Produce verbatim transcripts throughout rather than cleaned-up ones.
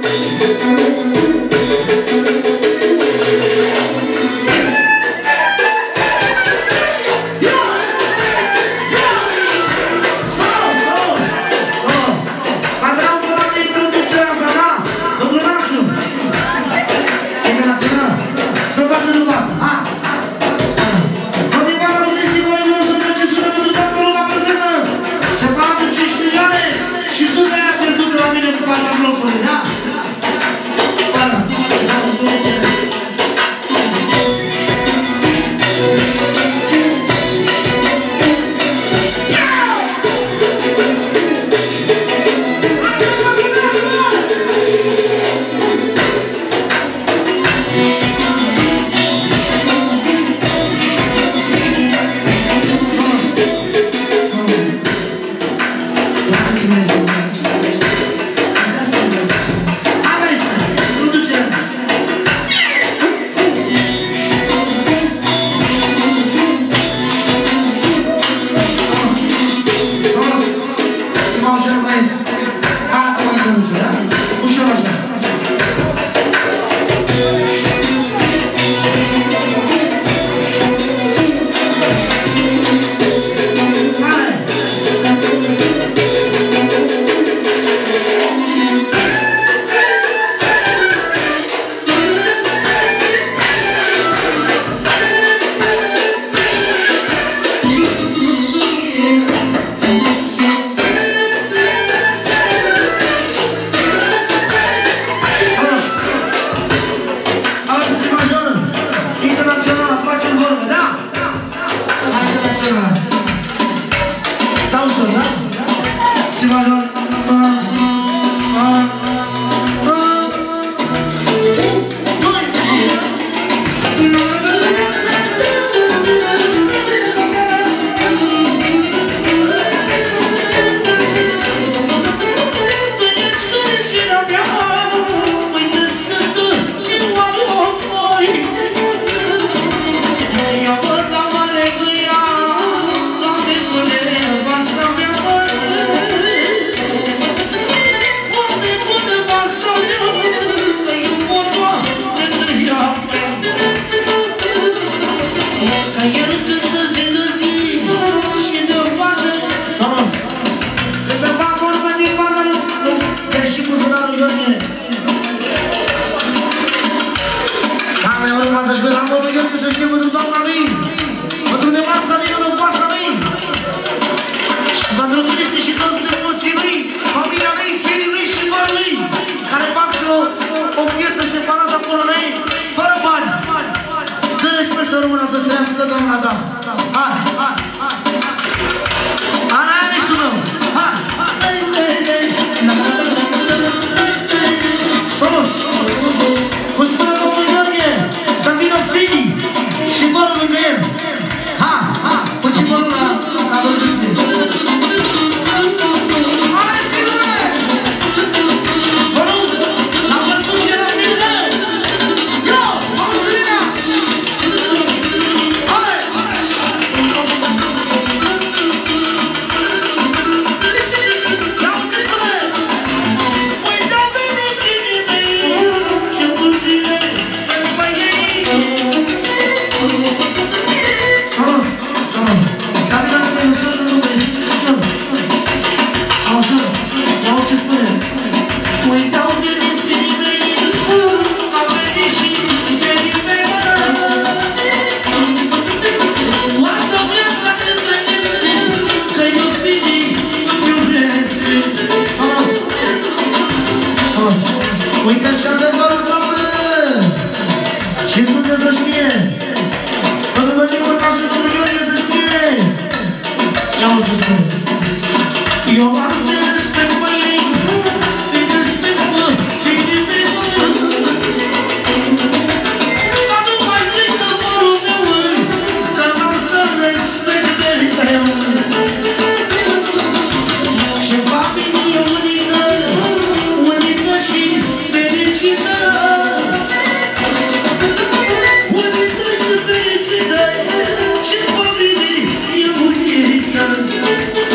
Uite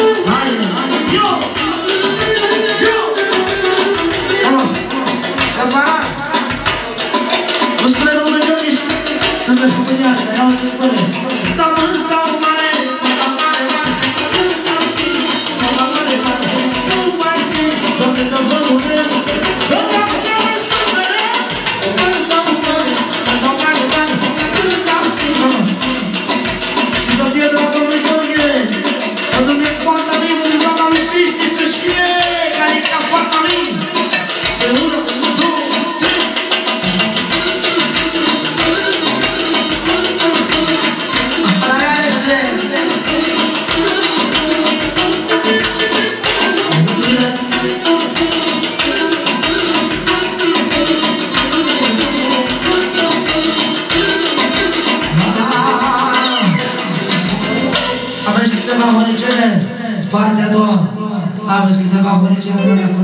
spune domnul Gheorghe și sunt de fămânia asta, ia uite spune. Da, mă, da, mare, da, mare, mare, da, da, mare, mare, nu mai simt, Doamne, dă vărul meu, eu am să mă spune, mă, da, mare, da, mare, mare, da, și să fie de la domnul Gheorghe, că Dumnezeu poartă mie, mă duc doamna lui Cristi, să știe care e ca fata lui, pe unul, două, trei. Aveți câteva horicele, partea a doua. Aveți câteva horicele de mea.